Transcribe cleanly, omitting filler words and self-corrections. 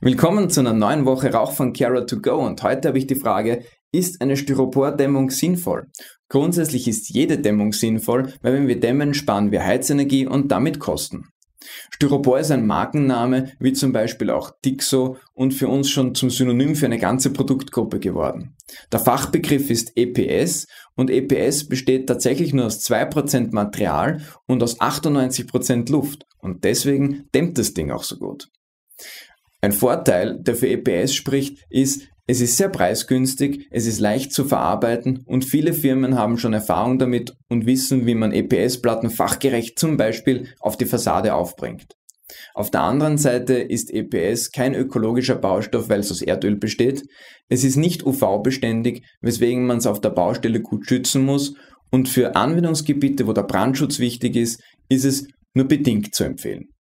Willkommen zu einer neuen Woche Rauch von Cara2Go und heute habe ich die Frage, ist eine Styropor-Dämmung sinnvoll? Grundsätzlich ist jede Dämmung sinnvoll, weil wenn wir dämmen, sparen wir Heizenergie und damit Kosten. Styropor ist ein Markenname, wie zum Beispiel auch Dixo und für uns schon zum Synonym für eine ganze Produktgruppe geworden. Der Fachbegriff ist EPS und EPS besteht tatsächlich nur aus 2% Material und aus 98% Luft und deswegen dämmt das Ding auch so gut. Ein Vorteil, der für EPS spricht, ist, es ist sehr preisgünstig, es ist leicht zu verarbeiten und viele Firmen haben schon Erfahrung damit und wissen, wie man EPS-Platten fachgerecht zum Beispiel auf die Fassade aufbringt. Auf der anderen Seite ist EPS kein ökologischer Baustoff, weil es aus Erdöl besteht. Es ist nicht UV-beständig, weswegen man es auf der Baustelle gut schützen muss und für Anwendungsgebiete, wo der Brandschutz wichtig ist es nur bedingt zu empfehlen.